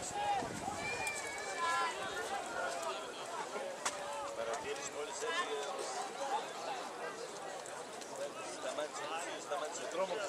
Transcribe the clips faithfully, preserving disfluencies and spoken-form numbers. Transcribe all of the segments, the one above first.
Παρατήρηση μόλις έφυγε. Σταμάτησε, σταμάτησε ο τρόμος.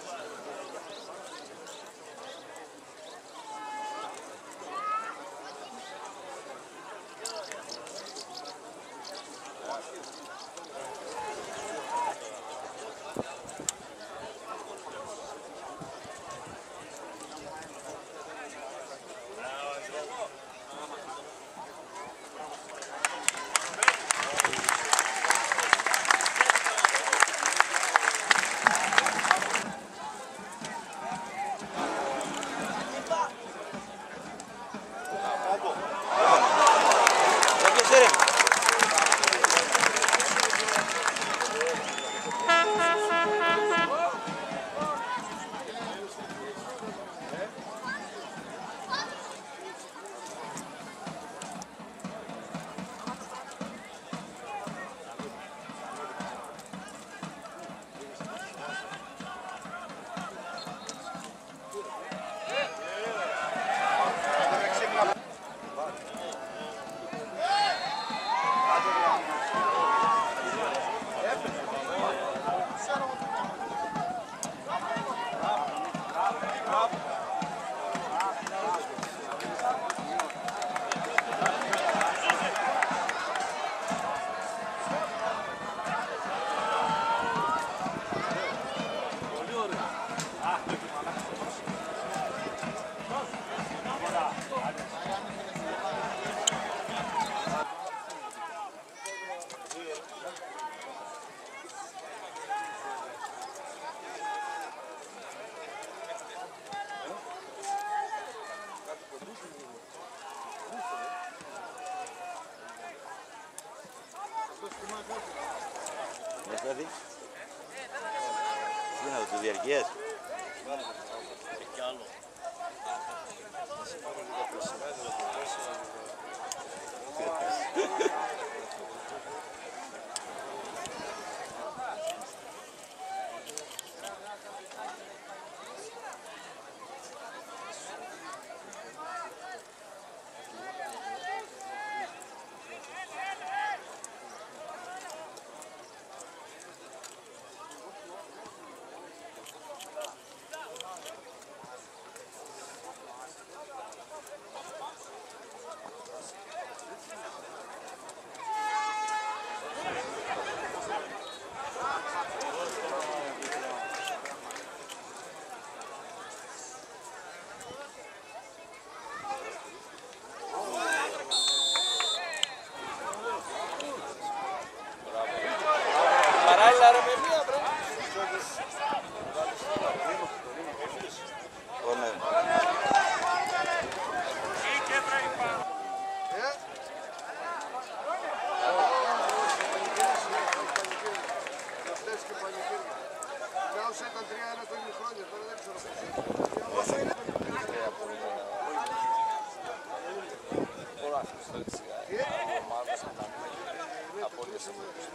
Δηλαδή, τι είναι αυτό, διαρκείας. Και κι άλλο. Θα σε πάρω λίγα περσινάδια να το δώσει. Ήταν τρία ένα το ίδιο χρόνια, τώρα δεν ξέρω πώς είναι. Πολλά φυσικά. Ομάδες να κάνουμε απόλυες απόλυες.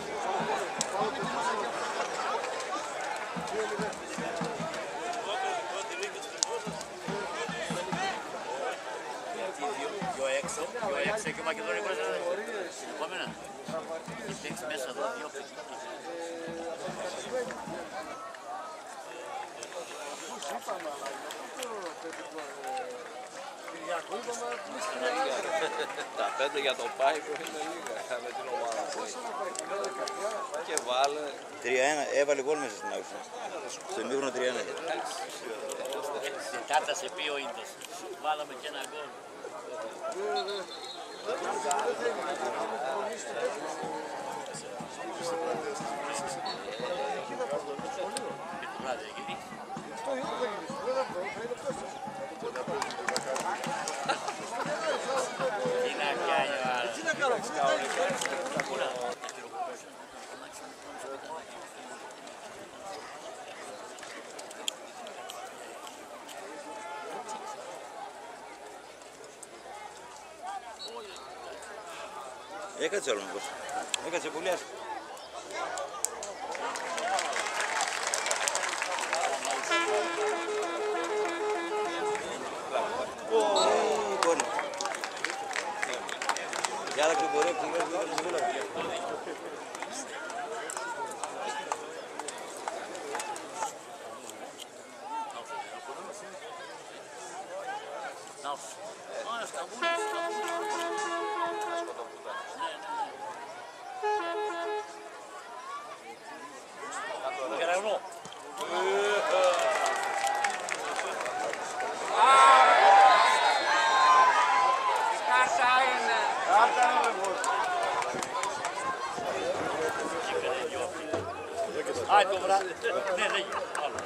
Δυο έξω, δυο έξω και ο Μακεδονικός επόμενα. Έχεις μέσα εδώ δυο Τα πέντε για το Πάικο είναι λίγα με την ομάδα. Και βάλε. τρία ένα, έβαλε γκολ μέσα στην άκουσα. Στο ημίχρονο τρία ένα. Τετάρτα σε πει ο Ίντος. Βάλαμε και ένα γκολ. Έκατσε όλο μήπως. Έκατσε πολύ άσχημα. άλλαξε μπορεί να ξεγράψει. Aj, dobra. Ne, ne, άλλο.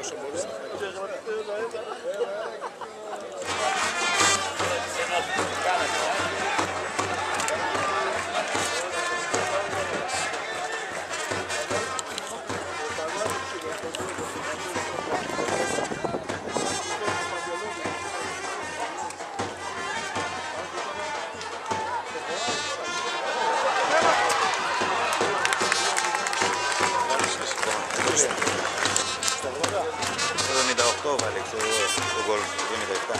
εβδομήντα οκτώ βάλε, ξέρω εγώ, τον γκολ του εβδομήντα επτά.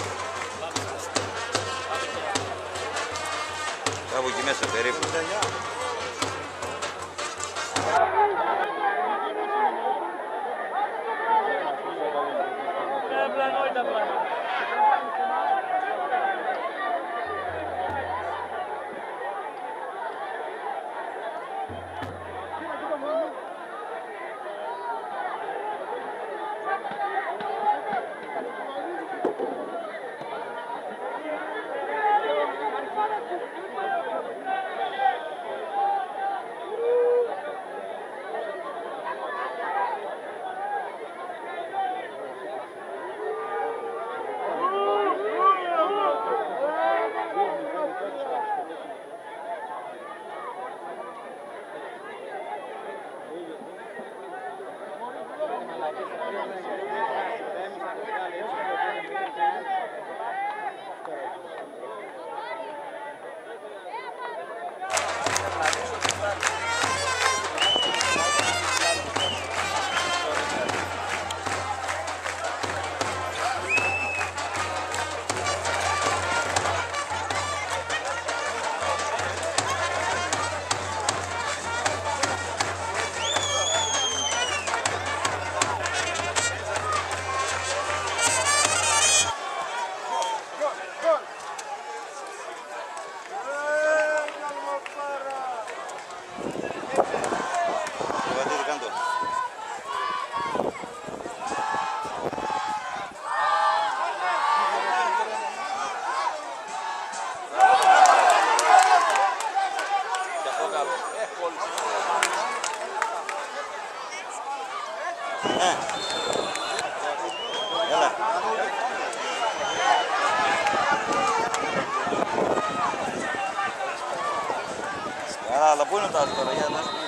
Κάπου εκεί μέσα περίπου. Έλα. Καλά, αλλά πού είναι τα άσπρα, για να σου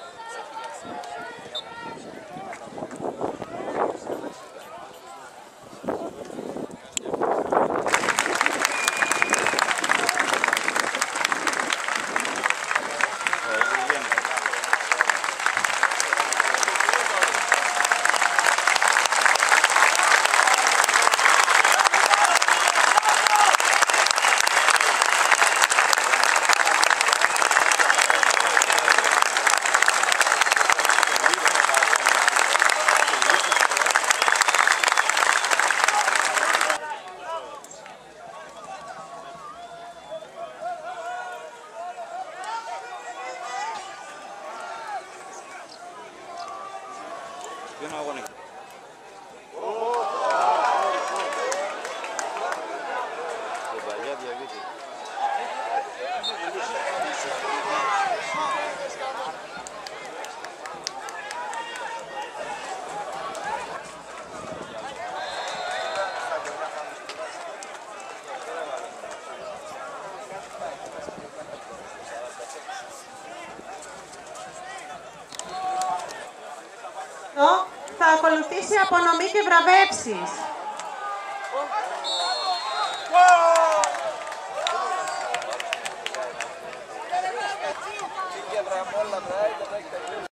Ποιο αγώνα. Το παλιά διαβήτη. Θα ακολουθήσει απονομή και βραβεύσεις. Και βραβόλα, βράδυ,